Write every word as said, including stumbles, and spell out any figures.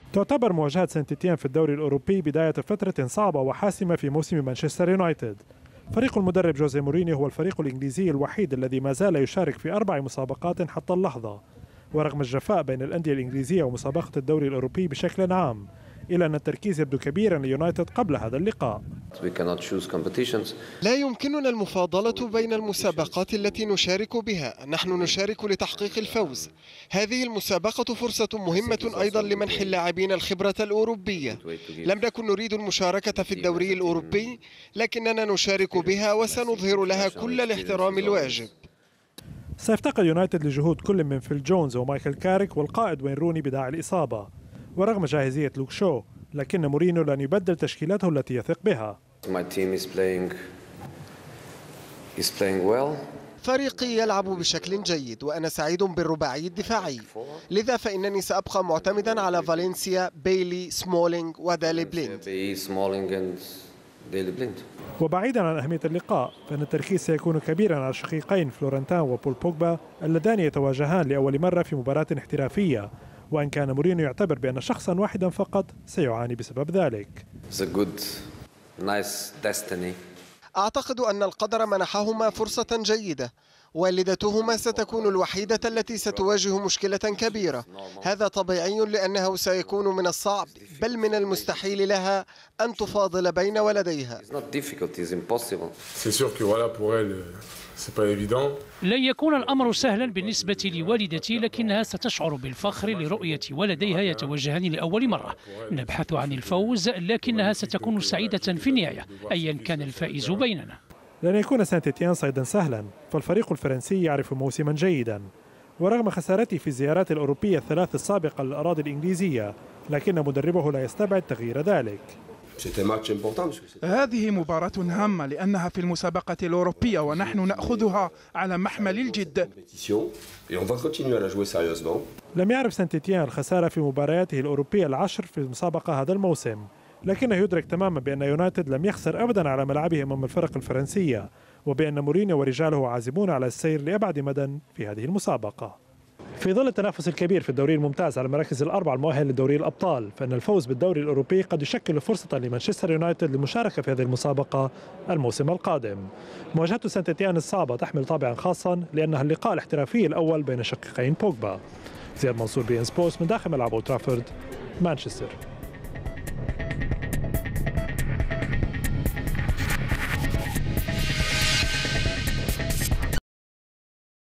تعتبر مواجهة سانت إتيان في الدوري الأوروبي بداية فترة صعبة وحاسمة في موسم مانشستر يونايتد. فريق المدرب جوزيه مورينيو هو الفريق الإنجليزي الوحيد الذي ما زال يشارك في أربع مسابقات حتى اللحظة، ورغم الجفاء بين الأندية الإنجليزية ومسابقة الدوري الأوروبي بشكل عام، إلا أن التركيز يبدو كبيرا ليونايتد قبل هذا اللقاء. لا يمكننا المفاضلة بين المسابقات التي نشارك بها، نحن نشارك لتحقيق الفوز. هذه المسابقة فرصة مهمة أيضا لمنح اللاعبين الخبرة الأوروبية. لم نكن نريد المشاركة في الدوري الأوروبي، لكننا نشارك بها وسنظهر لها كل الاحترام الواجب. سيفتقد يونايتد لجهود كل من فيل جونز ومايكل كاريك والقائد وين روني بداعي الإصابة، ورغم جاهزية لوك شو، لكن مورينيو لن يبدل تشكيلته التي يثق بها. فريقي يلعب بشكل جيد وأنا سعيد بالرباعي الدفاعي، لذا فإنني سأبقى معتمدا على فالنسيا، بيلي، سمولينغ ودالي بليند. وبعيدا عن أهمية اللقاء، فإن التركيز سيكون كبيرا على الشقيقين فلورنتان وبول بوجبا اللذان يتواجهان لأول مرة في مباراة احترافية، وإن كان مورينيو يعتبر بأن شخصا واحدا فقط سيعاني بسبب ذلك. أعتقد أن القدر منحهما فرصة جيدة، والدتهما ستكون الوحيدة التي ستواجه مشكلة كبيرة. هذا طبيعي لأنه سيكون من الصعب بل من المستحيل لها أن تفاضل بين ولديها. لن يكون الأمر سهلا بالنسبة لوالدتي، لكنها ستشعر بالفخر لرؤية ولديها يتوجهان لأول مرة. نبحث عن الفوز، لكنها ستكون سعيدة في النهاية أيا كان الفائز بيننا. لن يكون سانت إتيان صيدا سهلا، فالفريق الفرنسي يعرف موسما جيدا، ورغم خسارته في الزيارات الأوروبية الثلاث السابقة للأراضي الإنجليزية، لكن مدربه لا يستبعد تغيير ذلك. هذه مباراة هامة لأنها في المسابقة الأوروبية ونحن نأخذها على محمل الجد. لم يعرف سانت إتيان الخسارة في مبارياته الأوروبية العشر في المسابقة هذا الموسم، لكنه يدرك تماما بأن يونايتد لم يخسر أبدا على ملعبه أمام الفرق الفرنسية، وبأن مورينيو ورجاله عازمون على السير لأبعد مدى في هذه المسابقة. في ظل التنافس الكبير في الدوري الممتاز على المراكز الأربعة المؤهلة لدوري الأبطال، فإن الفوز بالدوري الأوروبي قد يشكل فرصة لمانشستر يونايتد للمشاركة في هذه المسابقة الموسم القادم. مواجهة سانت إتيان الصعبة تحمل طابعا خاصا لأنها اللقاء الاحترافي الأول بين شقيقين بوجبا. زياد منصور، بي إن سبورتس، من داخل ملعب أولد ترافورد، مانشستر.